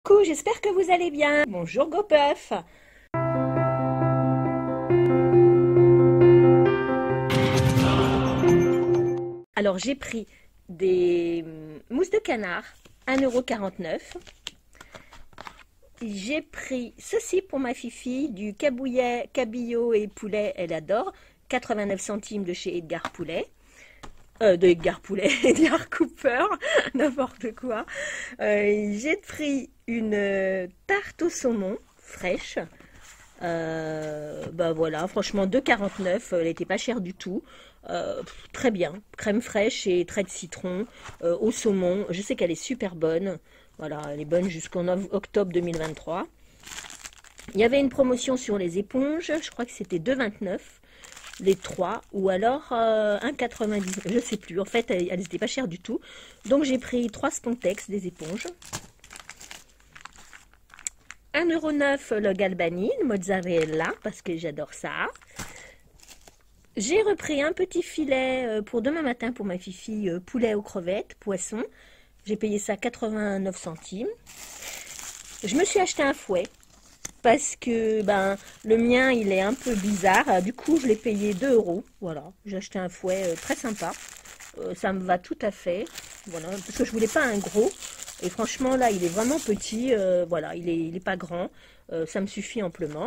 Coucou, j'espère que vous allez bien. Bonjour GoPuff. Alors j'ai pris des mousses de canard, 1,49 €. J'ai pris ceci pour ma fifi, du cabillaud et poulet, elle adore, 89 centimes de chez Edgar Poulet. De Edgar Poulet, Edgar Cooper, n'importe quoi. J'ai pris une tarte au saumon fraîche. Bah voilà, franchement 2,49 €, elle n'était pas chère du tout. Très bien, crème fraîche et trait de citron au saumon. Je sais qu'elle est super bonne. Voilà, elle est bonne jusqu'en octobre 2023. Il y avait une promotion sur les éponges, je crois que c'était 2,29 € les trois, ou alors 1,99 €, je sais plus. En fait, elles n'étaient pas chères du tout. Donc j'ai pris 3 Spontex des éponges. 1,9 € le Galbanine, mozzarella, parce que j'adore ça. J'ai repris un petit filet pour demain matin pour ma fifi, poulet aux crevettes, poisson. J'ai payé ça 89 centimes. Je me suis acheté un fouet parce que le mien il est un peu bizarre. Du coup, je l'ai payé 2 €. Voilà, j'ai acheté un fouet très sympa. Ça me va tout à fait. Voilà, parce que je voulais pas un gros. Et franchement, là, il est vraiment petit. Voilà, il est pas grand. Ça me suffit amplement.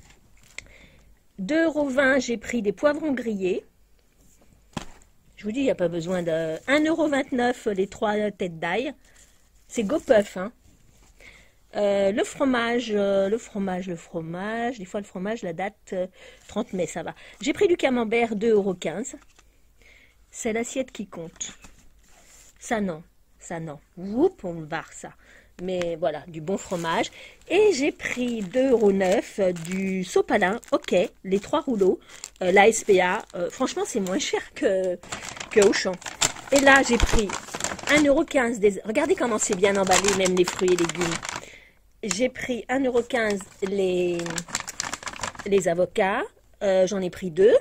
2,20 €, j'ai pris des poivrons grillés. Je vous dis, il n'y a pas besoin de 1,29 € les 3 têtes d'ail. C'est GoPuff, hein. Le fromage. Des fois, le fromage, la date 30 mai, ça va. J'ai pris du camembert, 2,15 €. C'est l'assiette qui compte. Ça, non. Ça, non. Oups, on me barre ça. Mais voilà, du bon fromage. Et j'ai pris 2,09 € du sopalin, ok, les 3 rouleaux, la SPA. Franchement, c'est moins cher que Auchan. Et là, j'ai pris 1,15 € Regardez comment c'est bien emballé, même les fruits et légumes. J'ai pris 1,15 € les avocats. J'en ai pris 2.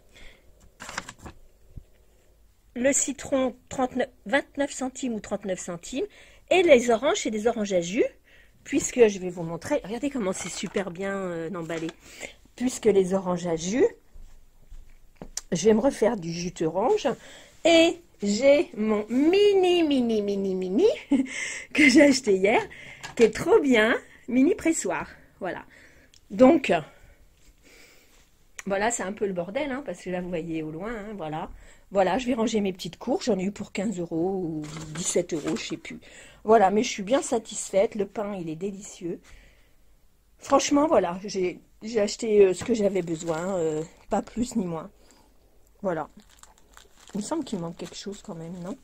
Le citron, 29 centimes ou 39 centimes. Et les oranges, c'est des oranges à jus, puisque je vais vous montrer. Regardez comment c'est super bien emballé. Puisque les oranges à jus, je vais me refaire du jus d'orange. Et j'ai mon mini que j'ai acheté hier, qui est trop bien, mini pressoir. Voilà. Donc, voilà, c'est un peu le bordel, hein, parce que là, vous voyez au loin, hein, voilà. Voilà, je vais ranger mes petites courges. J'en ai eu pour 15 € ou 17 €, je sais plus. Voilà, mais je suis bien satisfaite. Le pain, il est délicieux. Franchement, voilà, j'ai acheté ce que j'avais besoin, pas plus ni moins. Voilà. Il me semble qu'il manque quelque chose quand même, non?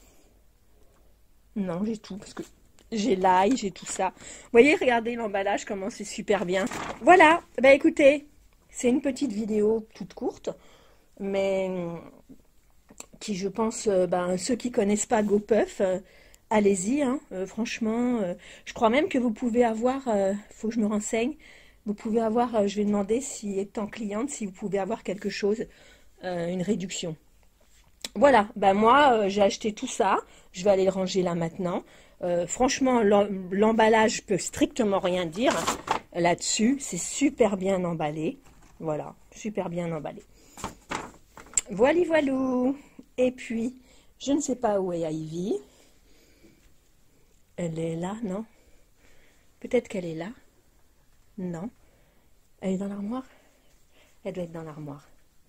Non, j'ai tout, parce que j'ai l'ail, j'ai tout ça. Vous voyez, regardez l'emballage, comment c'est super bien. Voilà, bah écoutez, c'est une petite vidéo toute courte, mais qui, je pense, ceux qui connaissent pas GoPuff, allez-y, hein, franchement. Je crois même que vous pouvez avoir, faut que je me renseigne, vous pouvez avoir, je vais demander si étant cliente, si vous pouvez avoir quelque chose, une réduction. Voilà, moi j'ai acheté tout ça, je vais aller le ranger là maintenant. Franchement, l'emballage peut strictement rien dire là-dessus, c'est super bien emballé. Voilà, super bien emballé. Voilà, voilou. Et puis, je ne sais pas où est Ivy. Elle est là, non? Peut-être qu'elle est là. Non. Elle est dans l'armoire? Elle doit être dans l'armoire.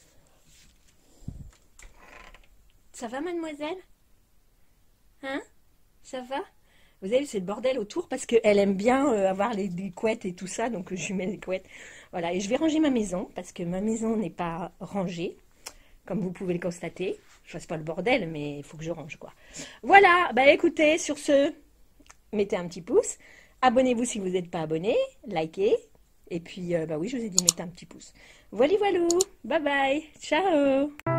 Ça va, mademoiselle? Hein? Ça va? Vous avez vu, c'est le bordel autour parce qu'elle aime bien avoir des couettes et tout ça, donc je lui mets les couettes. Voilà, et je vais ranger ma maison parce que ma maison n'est pas rangée, comme vous pouvez le constater. Je fasse pas le bordel, mais il faut que je range, quoi. Voilà, écoutez, sur ce, mettez un petit pouce. Abonnez-vous si vous n'êtes pas abonné, likez. Et puis, oui, je vous ai dit, mettez un petit pouce. Voilà, voilou, bye bye, ciao.